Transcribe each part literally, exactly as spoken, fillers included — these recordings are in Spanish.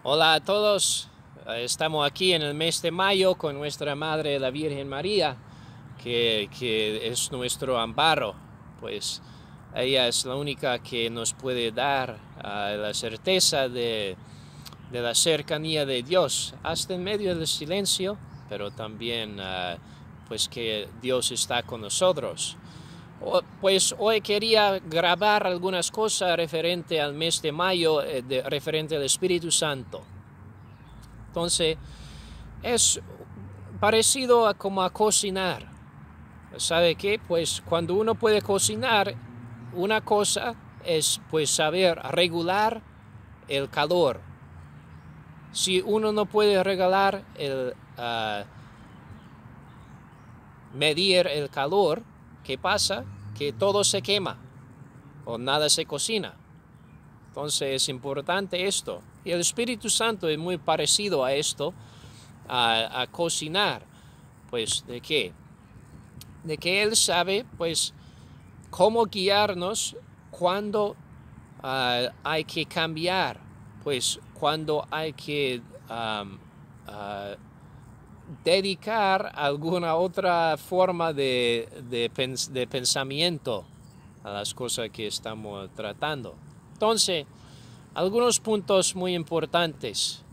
Hola a todos, Eh, estamos aquí en el mes de mayo con nuestra Madre la Virgen María, que, que es nuestro amparo, pues ella es la única que nos puede dar uh, la certeza de, de la cercanía de Dios, hasta en medio del silencio, pero también uh, pues que Dios está con nosotros. Pues hoy quería grabar algunas cosas referente al mes de mayo, eh, de, referente al Espíritu Santo. Entonces, es parecido a como a cocinar. ¿Sabe qué? Pues cuando uno puede cocinar, una cosa es pues saber regular el calor. Si uno no puede regular el uh, medir el calor, ¿qué pasa? Que todo se quema o nada se cocina. Entonces es importante esto. Y el Espíritu Santo es muy parecido a esto, a, a cocinar. Pues, ¿de qué? De que Él sabe, pues, cómo guiarnos cuando uh, hay que cambiar, pues, cuando hay que um, uh, dedicar alguna otra forma de, de, pens de pensamiento a las cosas que estamos tratando. Entonces, algunos puntos muy importantes.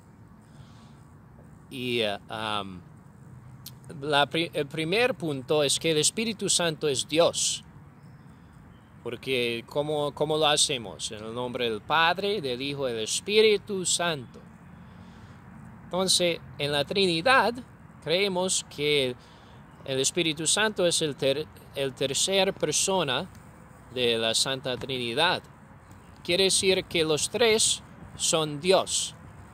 Y uh, um, la, el primer punto es que el Espíritu Santo es Dios. Porque ¿cómo, cómo lo hacemos? En el nombre del Padre, del Hijo y del Espíritu Santo. Entonces, en la Trinidad, creemos que el Espíritu Santo es el, ter, el tercer persona de la Santa Trinidad. Quiere decir que los tres son Dios.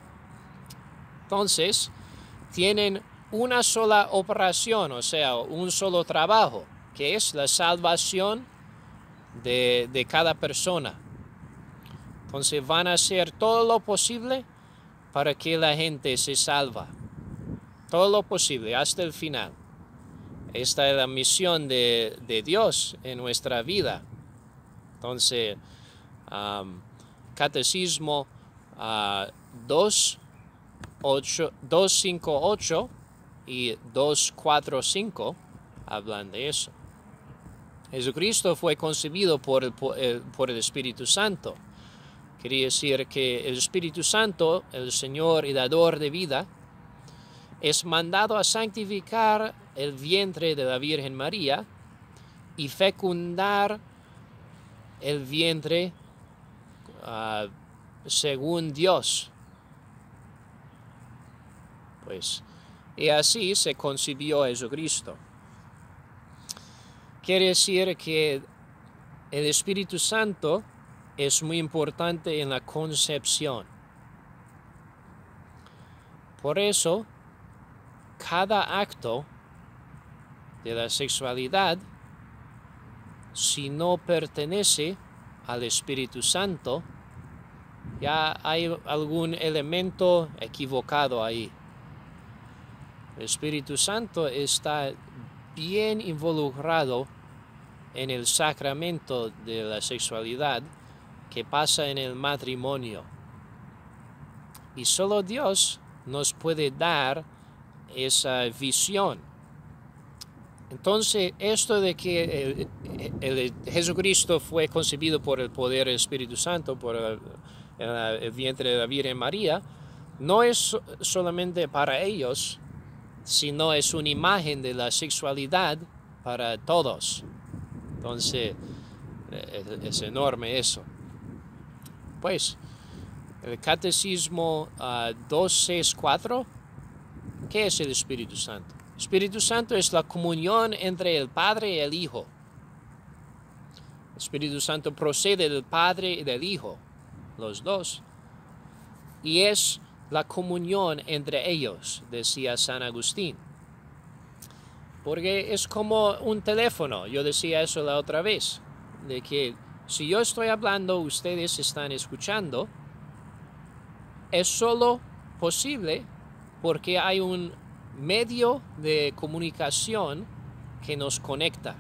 Entonces, tienen una sola operación, o sea, un solo trabajo, que es la salvación de, de cada persona. Entonces van a hacer todo lo posible para que la gente se salva. Todo lo posible, hasta el final. Esta es la misión de, de Dios en nuestra vida. Entonces, um, Catecismo uh, dos cinco ocho y dos cuatro cinco hablan de eso. Jesucristo fue concebido por el, por el, por el Espíritu Santo. Quería decir que el Espíritu Santo, el Señor y dador de vida, es mandado a santificar el vientre de la Virgen María y fecundar el vientre uh, según Dios. Pues, y así se concibió Jesucristo. Quiere decir que el Espíritu Santo es muy importante en la concepción. Por eso, cada acto de la sexualidad, si no pertenece al Espíritu Santo, ya hay algún elemento equivocado ahí. El Espíritu Santo está bien involucrado en el sacramento de la sexualidad que pasa en el matrimonio. Y solo Dios nos puede dar esa visión. Entonces, esto de que el, el, el Jesucristo fue concebido por el poder del Espíritu Santo, por el, el, el vientre de la Virgen María, no es solamente para ellos, sino es una imagen de la sexualidad para todos. Entonces, es enorme eso. Pues, el Catecismo uh, doscientos sesenta y cuatro, ¿qué es el Espíritu Santo? El Espíritu Santo es la comunión entre el Padre y el Hijo. El Espíritu Santo procede del Padre y del Hijo, los dos. Y es la comunión entre ellos, decía San Agustín. Porque es como un teléfono, yo decía eso la otra vez, de que si yo estoy hablando, ustedes están escuchando, es solo posible porque hay un medio de comunicación que nos conecta.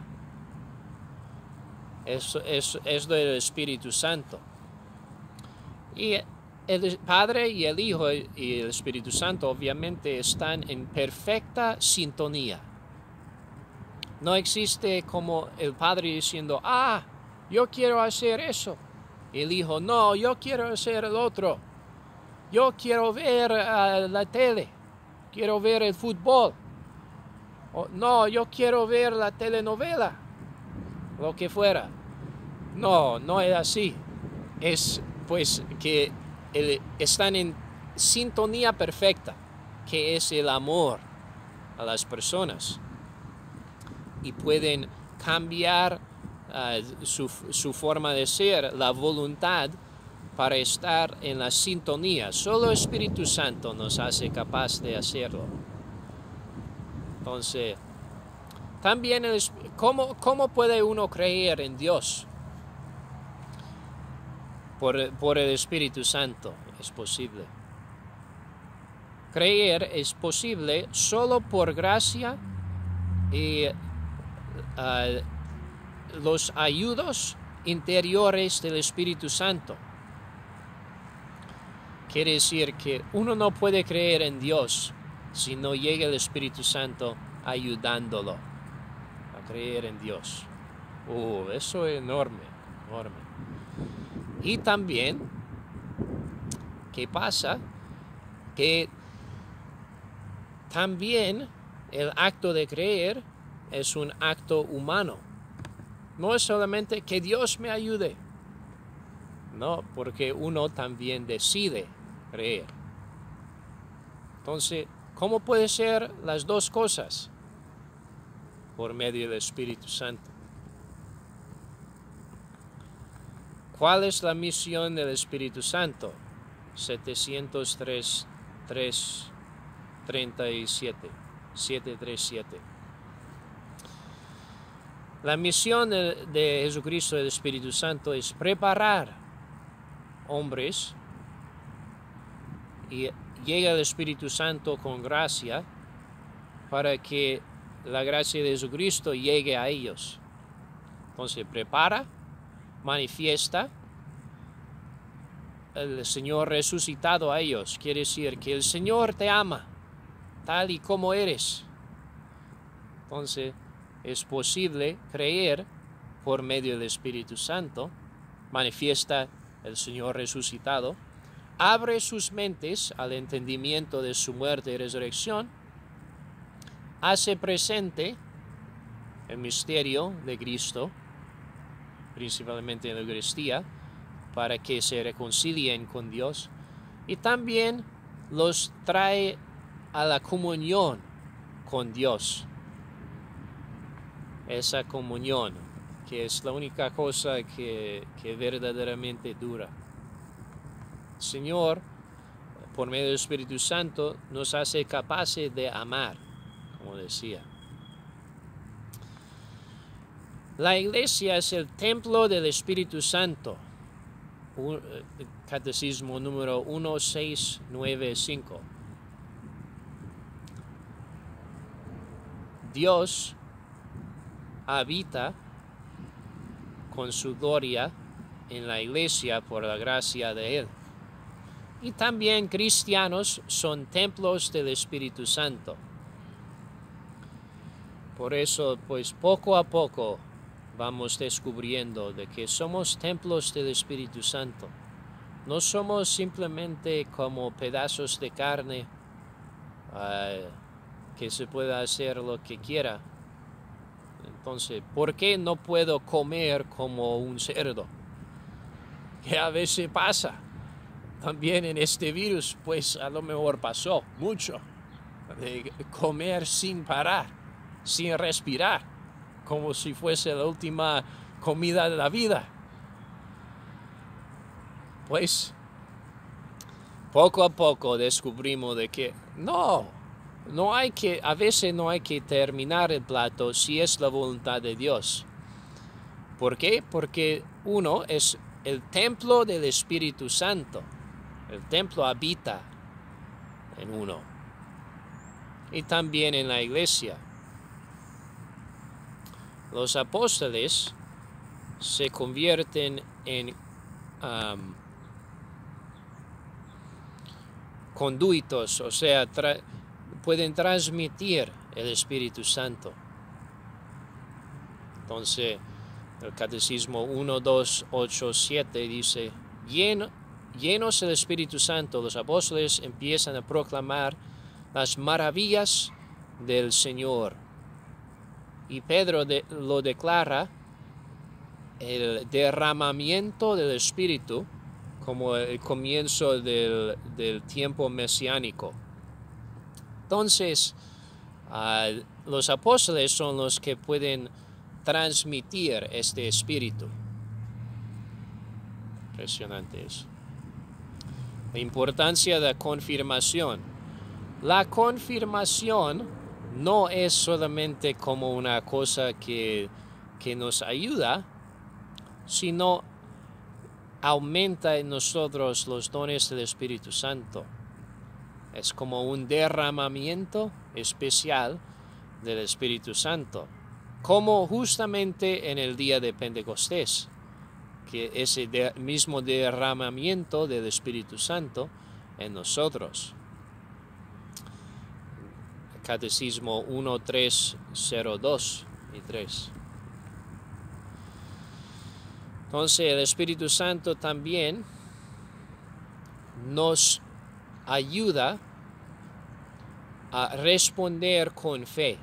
Es, es, es del Espíritu Santo. Y el Padre y el Hijo y el Espíritu Santo obviamente están en perfecta sintonía. No existe como el Padre diciendo, ah, yo quiero hacer eso. Y el Hijo, no, yo quiero hacer el otro. Yo quiero ver uh, la tele. Quiero ver el fútbol. O, no, yo quiero ver la telenovela. Lo que fuera. No, no es así. Es pues que el, están en sintonía perfecta, que es el amor a las personas. Y pueden cambiar uh, su, su forma de ser, la voluntad, para estar en la sintonía. Solo el Espíritu Santo nos hace capaz de hacerlo. Entonces, también, el, ¿cómo, ¿cómo puede uno creer en Dios? Por, por el Espíritu Santo es posible. Creer es posible solo por gracia y uh, los ayudos interiores del Espíritu Santo. Quiere decir que uno no puede creer en Dios si no llega el Espíritu Santo ayudándolo a creer en Dios. Uh, eso es enorme, enorme. Y también, ¿qué pasa? Que también el acto de creer es un acto humano. No es solamente que Dios me ayude. No, porque uno también decide creer. Entonces, ¿cómo puede ser las dos cosas? Por medio del Espíritu Santo. ¿Cuál es la misión del Espíritu Santo? setecientos tres, treinta y siete. setecientos treinta y siete. La misión de, de Jesucristo del Espíritu Santo es preparar hombres, y llega el Espíritu Santo con gracia para que la gracia de Jesucristo llegue a ellos. Entonces prepara, manifiesta el Señor resucitado a ellos. Quiere decir que el Señor te ama tal y como eres. Entonces es posible creer por medio del Espíritu Santo. Manifiesta el Señor resucitado. Abre sus mentes al entendimiento de su muerte y resurrección. Hace presente el misterio de Cristo, principalmente en la Eucaristía, para que se reconcilien con Dios. Y también los trae a la comunión con Dios. Esa comunión, que es la única cosa que, que verdaderamente dura. El Señor, por medio del Espíritu Santo, nos hace capaces de amar, como decía. La iglesia es el templo del Espíritu Santo. Catecismo número mil seiscientos noventa y cinco. Dios habita con su gloria en la iglesia por la gracia de Él. Y también cristianos son templos del Espíritu Santo. Por eso, pues poco a poco vamos descubriendo de que somos templos del Espíritu Santo. No somos simplemente como pedazos de carne uh, que se pueda hacer lo que quiera. Entonces, ¿por qué no puedo comer como un cerdo? Que a veces pasa. También en este virus, pues a lo mejor pasó mucho. De comer sin parar, sin respirar, como si fuese la última comida de la vida. Pues poco a poco descubrimos de que no, no hay que, a veces no hay que terminar el plato si es la voluntad de Dios. ¿Por qué? Porque uno es el templo del Espíritu Santo. El templo habita en uno. Y también en la iglesia. Los apóstoles se convierten en um, conduitos, o sea, tra pueden transmitir el Espíritu Santo. Entonces, el Catecismo uno, dos, ocho, siete dice, Lleno, llenos del Espíritu Santo, los apóstoles empiezan a proclamar las maravillas del Señor. Y Pedro de, lo declara el derramamiento del Espíritu como el comienzo del, del tiempo mesiánico. Entonces, uh, los apóstoles son los que pueden transmitir este Espíritu. Impresionante eso. La importancia de la confirmación. La confirmación no es solamente como una cosa que, que nos ayuda, sino aumenta en nosotros los dones del Espíritu Santo. Es como un derramamiento especial del Espíritu Santo, como justamente en el día de Pentecostés, que ese de, mismo derramamiento del Espíritu Santo en nosotros. Catecismo uno, tres, cero, dos y tres. Entonces el Espíritu Santo también nos ayuda a responder con fe.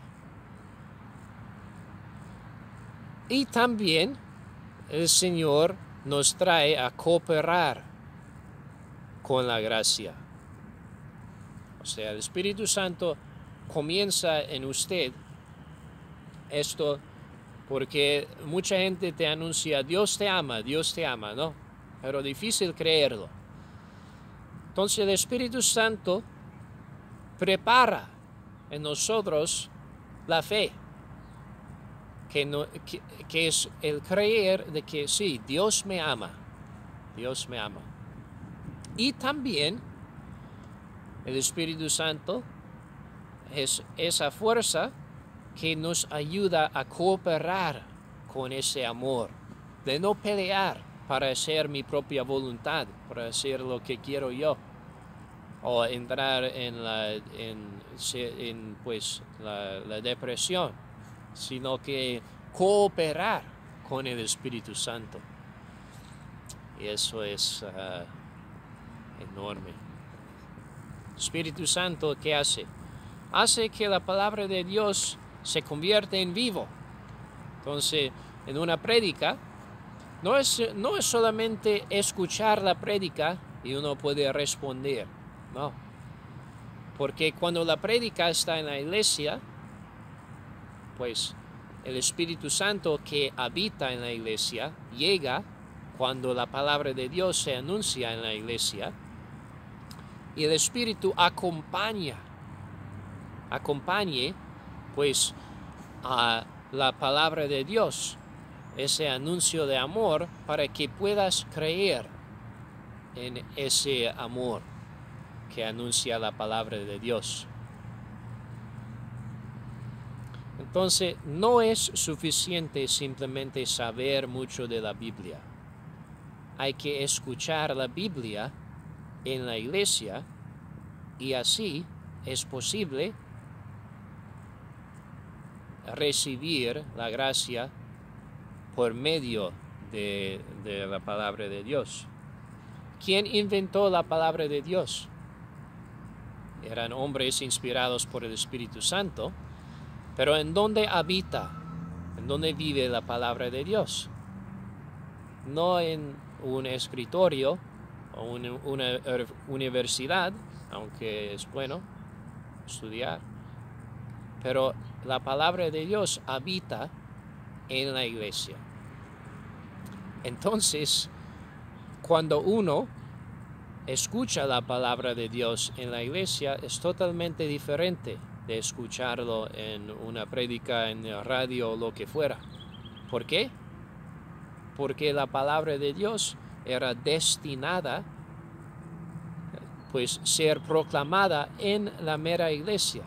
Y también el Señor nos trae a cooperar con la gracia. O sea, el Espíritu Santo comienza en usted esto porque mucha gente te anuncia, Dios te ama, Dios te ama, ¿no? Pero difícil creerlo. Entonces el Espíritu Santo prepara en nosotros la fe, que, no, que, que es el creer de que sí, Dios me ama, Dios me ama. Y también el Espíritu Santo es esa fuerza que nos ayuda a cooperar con ese amor, de no pelear para hacer mi propia voluntad, para hacer lo que quiero yo, o entrar en la, en, en, pues, la, la depresión, sino que cooperar con el Espíritu Santo. Y eso es uh, enorme. Espíritu Santo, ¿qué hace? Hace que la palabra de Dios se convierte en vivo. Entonces, en una prédica, no es, no es solamente escuchar la prédica y uno puede responder, no. Porque cuando la prédica está en la iglesia, pues el Espíritu Santo que habita en la iglesia llega cuando la palabra de Dios se anuncia en la iglesia y el Espíritu acompaña, acompañe pues a la palabra de Dios, ese anuncio de amor, para que puedas creer en ese amor que anuncia la palabra de Dios. Entonces, no es suficiente simplemente saber mucho de la Biblia. Hay que escuchar la Biblia en la iglesia y así es posible recibir la gracia por medio de, de la palabra de Dios. ¿Quién inventó la palabra de Dios? Eran hombres inspirados por el Espíritu Santo, pero ¿en dónde habita? ¿En dónde vive la palabra de Dios? No en un escritorio o una, una universidad, aunque es bueno estudiar, pero la palabra de Dios habita en la iglesia. Entonces, cuando uno escucha la palabra de Dios en la iglesia, es totalmente diferente de escucharlo en una prédica, en la radio o lo que fuera. ¿Por qué? Porque la palabra de Dios era destinada pues ser proclamada en la mera iglesia.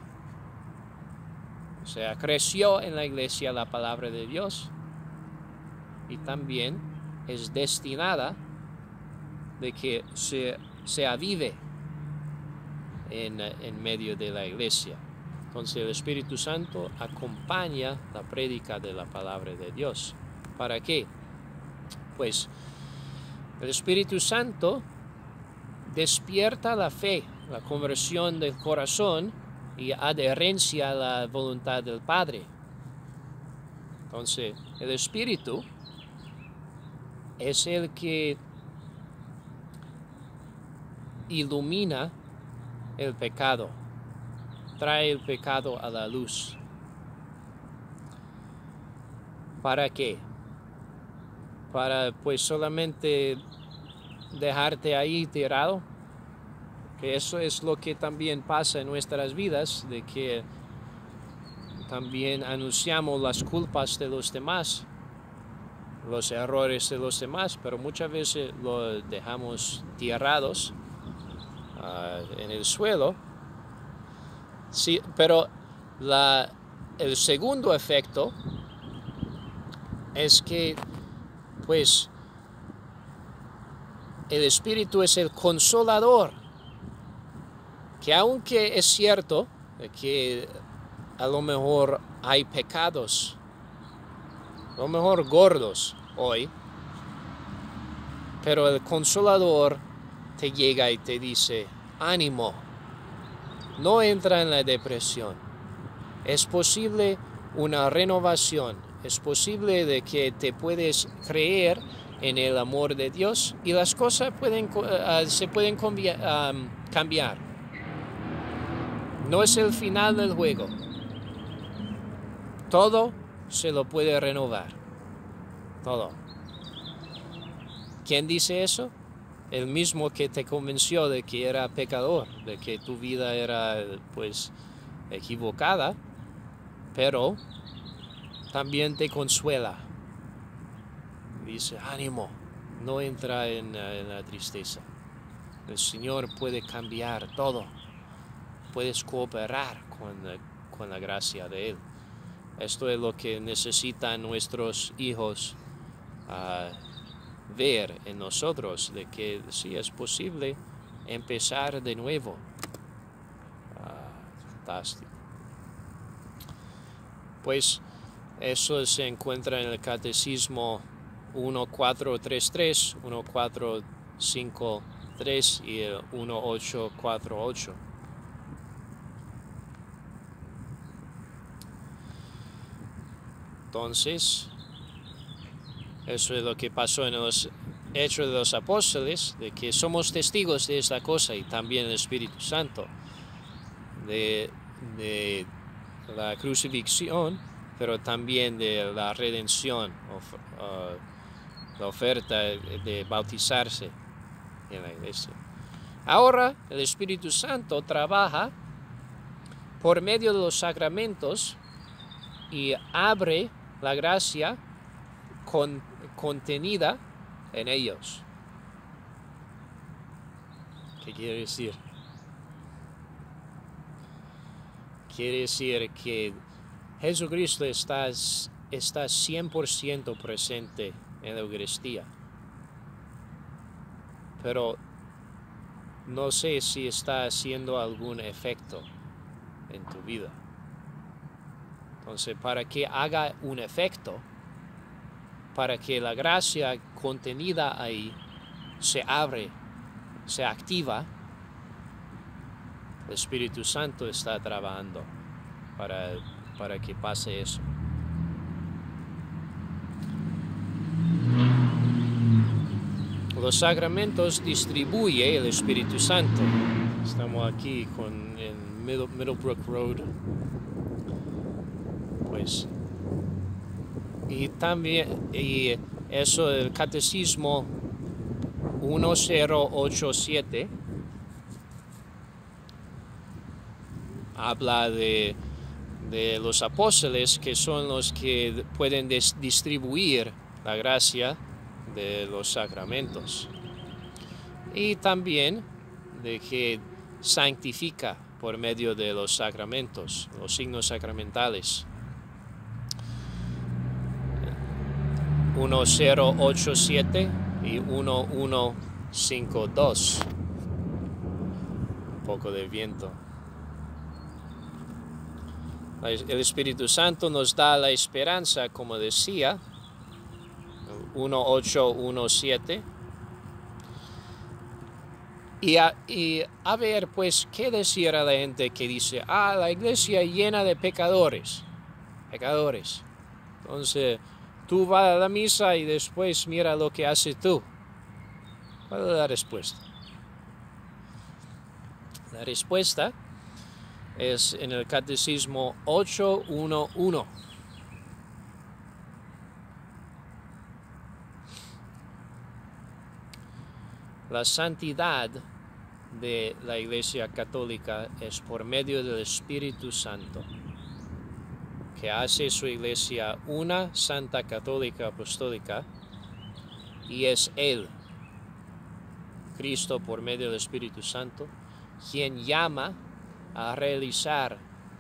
O sea, creció en la iglesia la palabra de Dios y también es destinada de que se, se avive en, en medio de la iglesia. Entonces el Espíritu Santo acompaña la prédica de la palabra de Dios. ¿Para qué? Pues el Espíritu Santo despierta la fe, la conversión del corazón y adherencia a la voluntad del Padre. Entonces, el Espíritu es el que ilumina el pecado, trae el pecado a la luz. ¿Para qué? Para pues solamente dejarte ahí tirado, que eso es lo que también pasa en nuestras vidas, de que también anunciamos las culpas de los demás, los errores de los demás, pero muchas veces lo dejamos tirados uh, en el suelo. Sí, pero la, el segundo efecto es que pues el Espíritu es el consolador, que aunque es cierto que a lo mejor hay pecados, a lo mejor gordos hoy, pero el consolador te llega y te dice, ánimo, no entra en la depresión, es posible una renovación, es posible de que te puedes creer en el amor de Dios y las cosas pueden, uh, se pueden um, cambiar. No es el final del juego. Todo se lo puede renovar. Todo. ¿Quién dice eso? El mismo que te convenció de que era pecador, de que tu vida era pues equivocada, pero también te consuela. Dice, ánimo, no entra en, en la tristeza. El Señor puede cambiar todo. Puedes cooperar con, con la gracia de Él. Esto es lo que necesitan nuestros hijos uh, ver en nosotros, de que sí es posible empezar de nuevo. Uh, fantástico. Pues eso se encuentra en el Catecismo uno cuatro tres tres, uno cuatro cinco tres y el uno ocho cuatro ocho. Entonces, eso es lo que pasó en los Hechos de los Apóstoles, de que somos testigos de esta cosa, y también el Espíritu Santo, de, de la crucifixión, pero también de la redención, of, uh, la oferta de bautizarse en la iglesia. Ahora el Espíritu Santo trabaja por medio de los sacramentos y abre la gracia con, contenida en ellos. ¿Qué quiere decir? Quiere decir que Jesucristo está, está cien por ciento presente en la Eucaristía. Pero no sé si está haciendo algún efecto en tu vida. Entonces, para que haga un efecto, para que la gracia contenida ahí se abre, se activa, el Espíritu Santo está trabajando para, para que pase eso. Los sacramentos distribuye el Espíritu Santo. Estamos aquí con el Middle, Middlebrook Road. Pues, y también, y eso, el Catecismo uno cero ocho siete habla de, de los apóstoles, que son los que pueden distribuir la gracia de los sacramentos, y también de que santifica por medio de los sacramentos, los signos sacramentales. uno cero ocho siete y uno uno cinco dos. poco de viento. El Espíritu Santo nos da la esperanza, como decía, uno ocho uno siete. Y a, y a ver, pues, ¿qué decir a la gente que dice, ah, la iglesia llena de pecadores? Pecadores. Entonces, tú vas a la misa y después mira lo que haces tú. ¿Cuál es la respuesta? La respuesta es en el Catecismo ocho uno uno. La santidad de la Iglesia Católica es por medio del Espíritu Santo, que hace su Iglesia una santa católica apostólica, y es Él, Cristo, por medio del Espíritu Santo, quien llama a realizar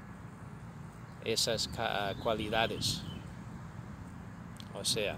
esas cualidades. O sea,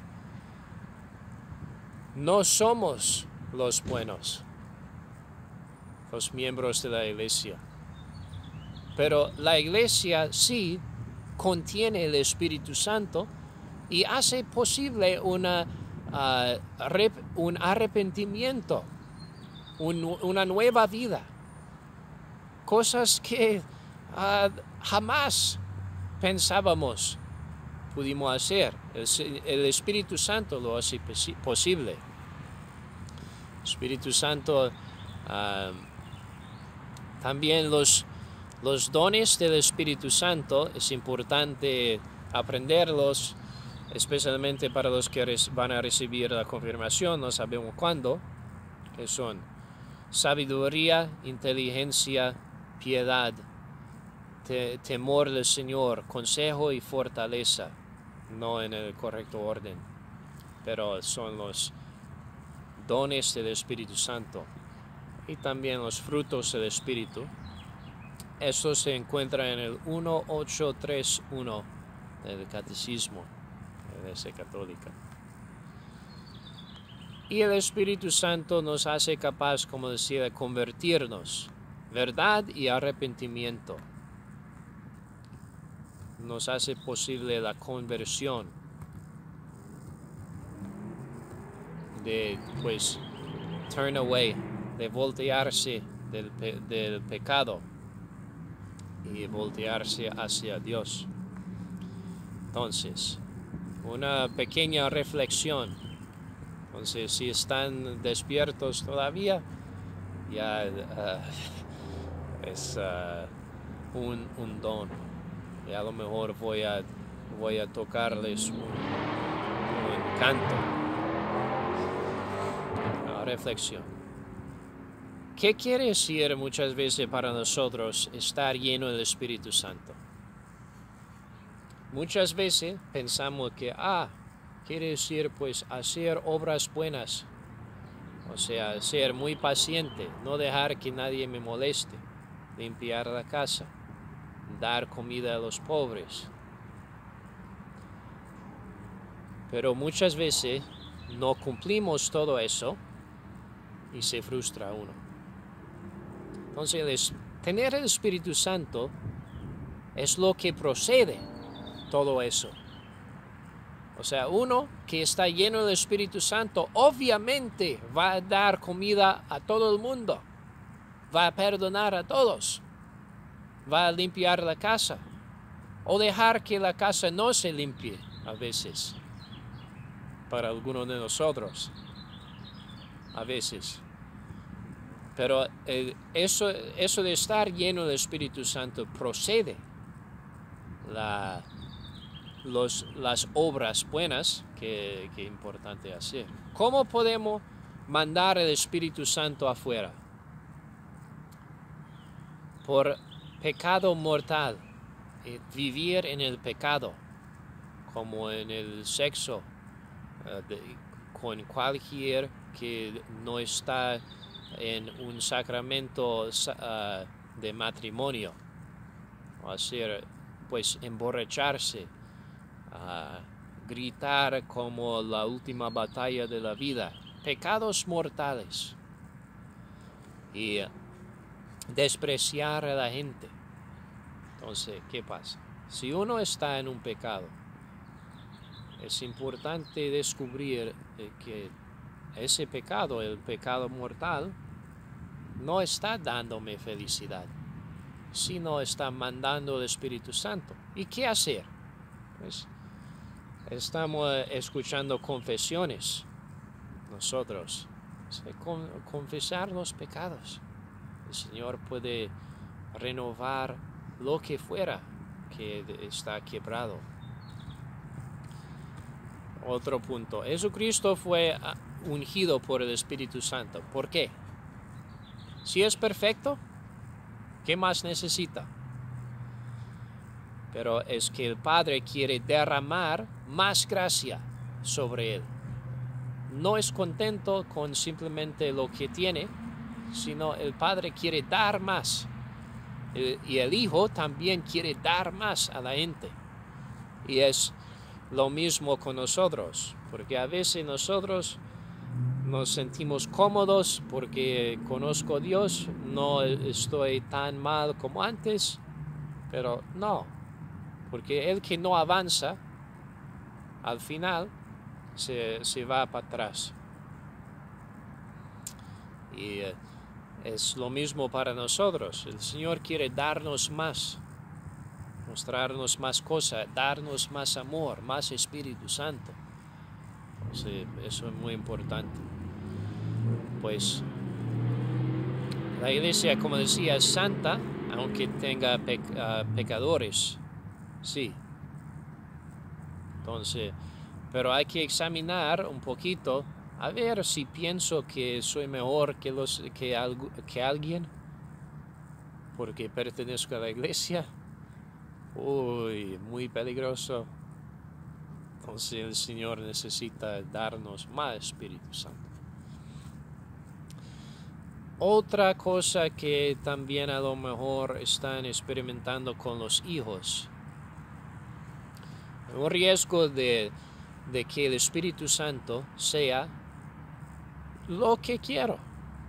no somos los buenos, los miembros de la iglesia, pero la iglesia sí contiene el Espíritu Santo y hace posible una, uh, rep, un arrepentimiento, un, una nueva vida, cosas que uh, jamás pensábamos pudimos hacer. El, el Espíritu Santo lo hace posible. El Espíritu Santo, uh, también los, los dones del Espíritu Santo, es importante aprenderlos, especialmente para los que van a recibir la confirmación, no sabemos cuándo, que son sabiduría, inteligencia, piedad, te, temor del Señor, consejo y fortaleza, no en el correcto orden, pero son los dones del Espíritu Santo y también los frutos del Espíritu. Eso se encuentra en el uno ocho tres uno del Catecismo de la Iglesia Católica. Y el Espíritu Santo nos hace capaz, como decía, de convertirnos, verdad y arrepentimiento. Nos hace posible la conversión de, pues, turn away, de voltearse del, pe del pecado y voltearse hacia Dios. Entonces, una pequeña reflexión. Entonces, si están despiertos todavía, ya uh, es uh, un, un don. Y a lo mejor voy a, voy a tocarles un, un canto. Una reflexión. ¿Qué quiere decir muchas veces para nosotros estar lleno del Espíritu Santo? Muchas veces pensamos que, ah, quiere decir pues hacer obras buenas, o sea, ser muy paciente, no dejar que nadie me moleste, limpiar la casa, dar comida a los pobres. Pero muchas veces no cumplimos todo eso y se frustra uno. Entonces, tener el Espíritu Santo es lo que procede todo eso. O sea, uno que está lleno del Espíritu Santo obviamente va a dar comida a todo el mundo, va a perdonar a todos, va a limpiar la casa o dejar que la casa no se limpie a veces para algunos de nosotros, a veces. Pero eh, eso, eso de estar lleno del Espíritu Santo procede la Los, las obras buenas que, que es importante hacer. ¿Cómo podemos mandar el Espíritu Santo afuera? Por pecado mortal, eh, vivir en el pecado, como en el sexo, uh, de, con cualquier que no está en un sacramento uh, de matrimonio, o hacer, pues, emborracharse, Uh, gritar como la última batalla de la vida, pecados mortales. Y despreciar a la gente. Entonces, ¿qué pasa? Si uno está en un pecado, es importante descubrir que ese pecado, el pecado mortal, no está dándome felicidad, sino está mandando el Espíritu Santo. ¿Y qué hacer? Pues estamos escuchando confesiones nosotros. Con, confesar los pecados. El Señor puede renovar lo que fuera que está quebrado. Otro punto. Jesucristo fue ungido por el Espíritu Santo. ¿Por qué? Si es perfecto, ¿qué más necesita? Pero es que el Padre quiere derramar más gracia sobre él. No es contento con simplemente lo que tiene, sino el Padre quiere dar más. Y el Hijo también quiere dar más a la gente. Y es lo mismo con nosotros, porque a veces nosotros nos sentimos cómodos porque conozco a Dios, no estoy tan mal como antes, pero no, porque el que no avanza, al final se, se va para atrás. Y eh, es lo mismo para nosotros. El Señor quiere darnos más, mostrarnos más cosas, darnos más amor, más Espíritu Santo. Entonces, eso es muy importante. Pues la iglesia, como decía, es santa, aunque tenga pe uh, pecadores, sí. Entonces, pero hay que examinar un poquito, a ver si pienso que soy mejor que, los, que, algo, que alguien, porque pertenezco a la iglesia. Uy, muy peligroso. Entonces el Señor necesita darnos más Espíritu Santo. Otra cosa que también a lo mejor están experimentando con los hijos. Un riesgo de, de que el Espíritu Santo sea lo que quiero.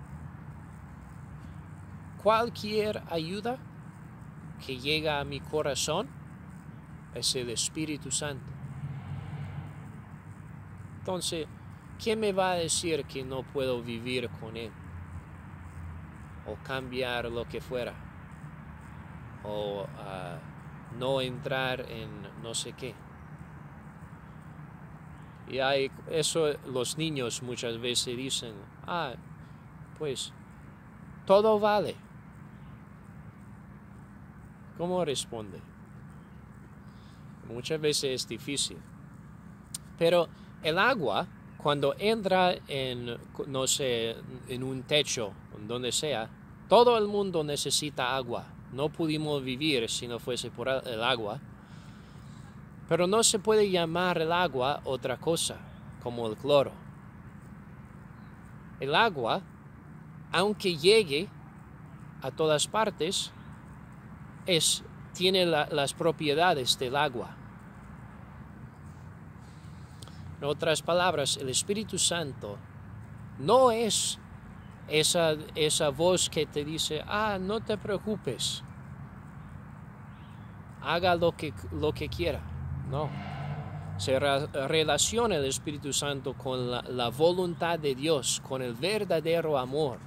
Cualquier ayuda que llega a mi corazón es el Espíritu Santo. Entonces, ¿quién me va a decir que no puedo vivir con Él? O cambiar lo que fuera, o uh, no entrar en no sé qué. Y hay eso, los niños muchas veces dicen, ah, pues, todo vale. ¿Cómo responde? Muchas veces es difícil. Pero el agua, cuando entra en, no sé, en un techo, donde sea, todo el mundo necesita agua. No pudimos vivir si no fuese por el agua. Pero no se puede llamar el agua otra cosa, como el cloro. El agua, aunque llegue a todas partes, es, tiene la, las propiedades del agua. En otras palabras, el Espíritu Santo no es esa, esa voz que te dice, ah, no te preocupes, haga lo que, lo que quiera. No. Se re relaciona el Espíritu Santo con la, la voluntad de Dios, con el verdadero amor.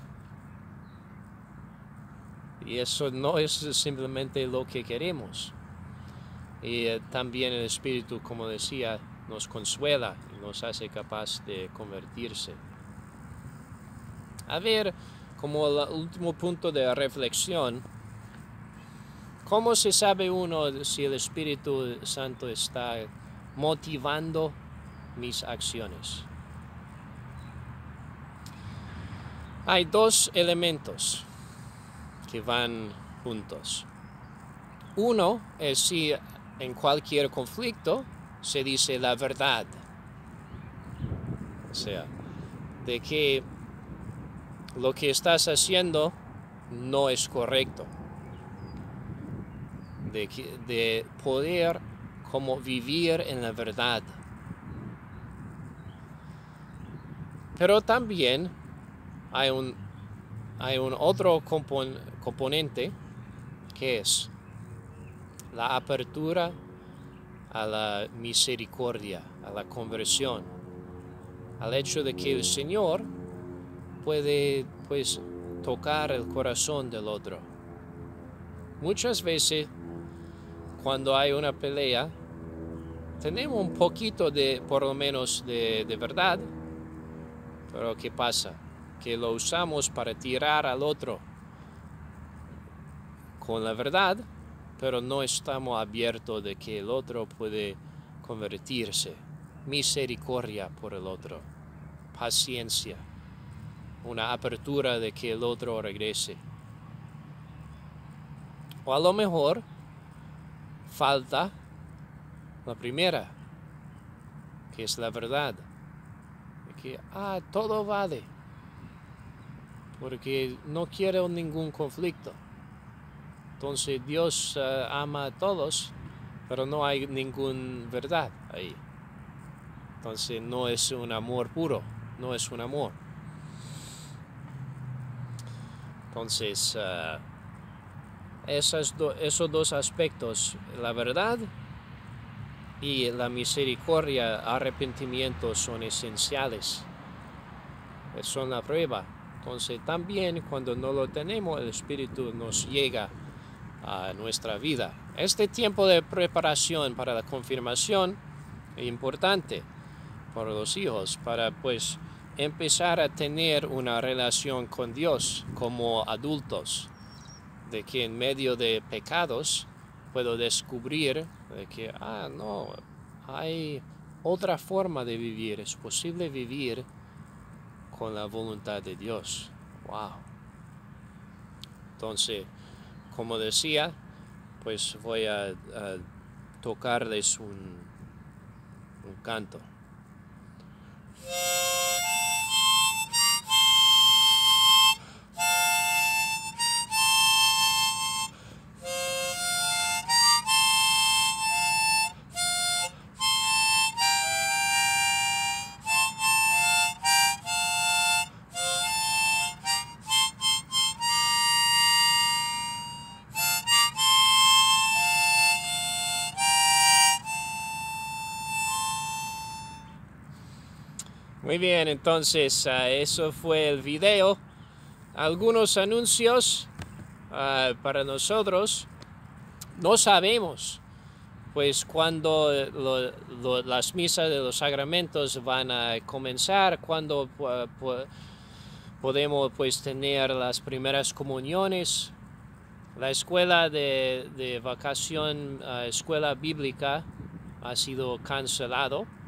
Y eso no es simplemente lo que queremos. Y eh, también el Espíritu, como decía, nos consuela y nos hace capaz de convertirse. A ver, como el último punto de reflexión, ¿cómo se sabe uno si el Espíritu Santo está motivando mis acciones? Hay dos elementos que van juntos. Uno es si en cualquier conflicto se dice la verdad. O sea, de que lo que estás haciendo no es correcto. De, que, de poder como vivir en la verdad. Pero también hay un, hay un otro compon componente que es la apertura a la misericordia, a la conversión, al hecho de que el Señor puede pues tocar el corazón del otro. Muchas veces cuando hay una pelea tenemos un poquito de, por lo menos de, de verdad, pero ¿qué pasa? Que lo usamos para tirar al otro con la verdad, pero no estamos abiertos de que el otro puede convertirse. Misericordia por el otro, paciencia, una apertura de que el otro regrese. O a lo mejor falta la primera, que es la verdad, de que ah, todo vale, porque no quiero ningún conflicto. Entonces Dios uh, ama a todos, pero no hay ninguna verdad ahí. Entonces no es un amor puro, no es un amor. Entonces uh, esas do, esos dos aspectos, la verdad y la misericordia, arrepentimiento, son esenciales. Son la prueba. Entonces también cuando no lo tenemos, el Espíritu nos llega a nuestra vida. Este tiempo de preparación para la confirmación es importante para los hijos, para pues empezar a tener una relación con Dios como adultos, de que en medio de pecados puedo descubrir de que ah no, hay otra forma de vivir, es posible vivir con la voluntad de Dios. Wow. Entonces, como decía, pues voy a, a tocarles un, un canto. Muy bien, entonces uh, eso fue el video. Algunos anuncios uh, para nosotros. No sabemos pues cuándo lo, lo, las misas de los sacramentos van a comenzar, cuándo uh, po podemos pues tener las primeras comuniones. La escuela de, de vacación, uh, escuela bíblica, ha sido cancelado.